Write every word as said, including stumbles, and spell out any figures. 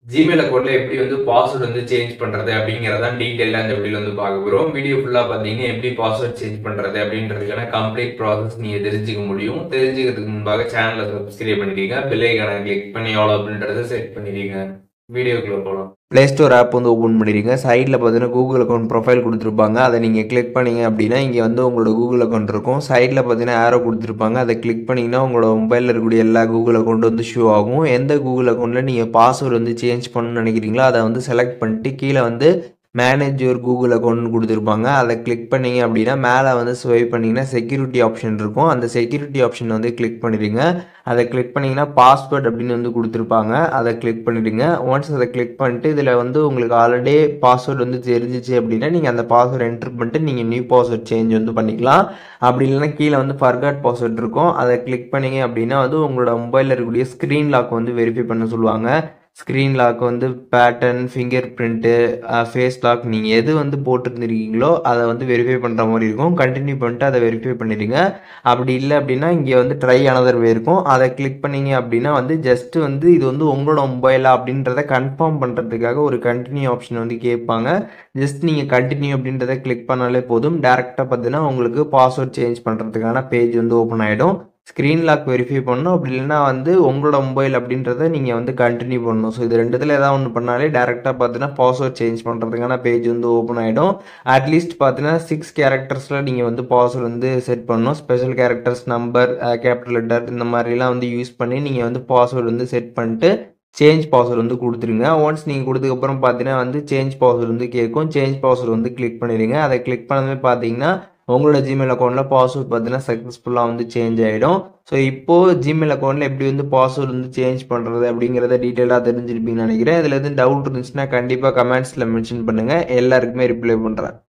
Gmail அக்கவுண்ட்ல எப்படி வந்து பாஸ்வேர்ட் வந்து சேஞ்ச் பண்றது அப்படிங்கிறத டீடைலா இந்த வீடியோல வந்து பார்க்க போறோம். வீடியோ ஃபுல்லா பார்த்தீங்கன்னா எப்படி பாஸ்வேர்ட் சேஞ்ச் பண்றது அப்படின்றதுக்கான கம்ப்ளீட் ப்ராசஸ் நீங்க தெரிஞ்சுக்க முடியும். தெரிஞ்சுக்கிறதுக்கு முன்பாக சேனலை சப்ஸ்கிரைப் பண்ணிக்கங்க. பெல் ஐகானை கிளிக் பண்ணி ஆல் அப்படின்றத செட் பண்ணிடுங்க. வீடியோக்குள்ள போகலாம். ப்ளே ஸ்டோர் ஆப் வந்து ஓப்பன் பண்ணிடுங்க. சைடில் பார்த்தீங்கன்னா கூகுள் அக்கௌண்ட் ப்ரொஃபைல் கொடுத்துருப்பாங்க. அதை நீங்கள் கிளிக் பண்ணிங்க அப்படின்னா இங்கே வந்து உங்களோட கூகுள் அக்கௌண்ட் இருக்கும். சைடில் பார்த்தீங்கன்னா ஆரோ கொடுத்துருப்பாங்க. அதை கிளிக் பண்ணிங்கன்னா உங்களோட மொபைலில் இருக்கக்கூடிய எல்லா கூகுள் அக்கௌண்ட் வந்து ஷோ ஆகும். எந்த கூகுள் அக்கௌண்ட்டில் நீங்கள் பாஸ்வேர்டு வந்து சேஞ்ச் பண்ணணும்னு நினைக்கிறீங்களோ அதை வந்து செலக்ட் பண்ணிட்டு கீழே வந்து மேனேஜ் யுவர் கூகுள் அக்கௌண்ட்னு கொடுத்துருப்பாங்க. அதை கிளிக் பண்ணிங்க அப்படின்னா மேலே வந்து ஸ்வைப் பண்ணிங்கன்னா செக்யூரிட்டி ஆப்ஷன் இருக்கும். அந்த செக்யூரிட்டி ஆப்ஷன் வந்து கிளிக் பண்ணிடுங்க. அதை கிளிக் பண்ணிங்கன்னா பாஸ்வேர்ட் அப்படின்னு வந்து கொடுத்துருப்பாங்க. அதை கிளிக் பண்ணிடுங்க. ஒன்ஸ் அதை கிளிக் பண்ணிட்டு இதில் வந்து உங்களுக்கு ஆல்ரெடி பாஸ்வேர்டு வந்து தெரிஞ்சிச்சு அப்படின்னா நீங்கள் அந்த பாஸ்வேர்டு என்ட்ரு பண்ணிட்டு நீங்கள் நியூ பாஸ்வேர்ட் சேஞ்ச் வந்து பண்ணிக்கலாம். அப்படி இல்லைன்னா கீழே வந்து ஃபர்காட் பாஸ்வேர்ட் இருக்கும். அதை கிளிக் பண்ணிங்க அப்படின்னா வந்து உங்களோட மொபைலில் இருக்கக்கூடிய ஸ்க்ரீன் லாக் வந்து வெரிஃபை பண்ண சொல்லுவாங்க. ஸ்க்ரீன் லாக் வந்து pattern, fingerprint, face lock நீங்கள் எது வந்து போட்டிருந்துருக்கீங்களோ அதை வந்து வெரிஃபை பண்ணுற மாதிரி இருக்கும். கண்டினியூ பண்ணிட்டு அதை வெரிஃபை பண்ணிடுங்க. அப்படி இல்லை அப்படின்னா இங்கே வந்து ட்ரை அனதர் வே இருக்கும். அதை கிளிக் பண்ணிங்க அப்படின்னா வந்து ஜஸ்ட்டு வந்து இது வந்து உங்களோட மொபைலா அப்படின்றத கன்ஃபார்ம் பண்ணுறதுக்காக ஒரு கண்டினியூ ஆப்ஷன் வந்து கேட்பாங்க. ஜஸ்ட் நீங்கள் கண்டினியூ அப்படின்றத கிளிக் பண்ணாலே போதும். டேரெக்டாக பார்த்தீங்கன்னா உங்களுக்கு பாஸ்வேர்ட் சேஞ்ச் பண்ணுறதுக்கான பேஜ் வந்து ஓப்பன் ஆகிடும். ஸ்க்ரீன் லாக் வெரிஃபை பண்ணணும். அப்படி இல்லைன்னா வந்து உங்களோட மொபைல் அப்படின்றத நீங்கள் வந்து கண்டினியூ பண்ணணும். ஸோ இது ரெண்டுத்தில் ஏதாவது ஒன்று பண்ணாலே டேரெக்டாக பார்த்தீங்கன்னா பாஸ்வேர்ட் சேஞ்ச் பண்ணுறதுக்கான பேஜ் வந்து ஓப்பன் ஆகிடும். அட்லீஸ்ட் பார்த்தீங்கன்னா சிக்ஸ் கேரக்டர்ஸில் நீங்கள் வந்து பாஸ்வேர்ட் வந்து செட் பண்ணணும். Special characters, number, capital letter இந்த மாதிரிலாம் வந்து யூஸ் பண்ணி நீங்கள் வந்து பாஸ்வேர்டு வந்து செட் பண்ணிட்டு சேஞ்ச் பாஸ்வேர்டு வந்து கொடுத்துருங்க. ஒன்ஸ் நீங்கள் கொடுத்ததுக்கப்புறம் பார்த்தீங்கன்னா வந்து சேஞ்ச் பாஸ்வேர்டு வந்து கேட்கும். சேஞ்ச் பாஸ்வேர்டு வந்து கிளிக் பண்ணிடுங்க. அதை கிளிக் பண்ணதுமே பார்த்தீங்கன்னா உங்களோட ஜிமெயில் அக்கௌண்ட்டில் பாஸ்வேர்ட் பார்த்தீங்கன்னா சக்ஸஸ்ஃபுல்லாக வந்து சேஞ்ச் ஆகிடும். ஸோ இப்போது ஜிமெயில் அக்கௌண்ட்டில் எப்படி வந்து பாஸ்வேர்டு வந்து சேஞ்ச் பண்ணுறது அப்படிங்கிறத டீட்டெயிலாக தெரிஞ்சிருப்பீங்கன்னு நினைக்கிறேன். இதில் எதுவும் டவுட் இருந்துச்சுன்னா கண்டிப்பாக கமெண்ட்ஸில் மென்ஷன் பண்ணுங்கள். எல்லாருக்குமே ரிப்ளை பண்ணுறேன்.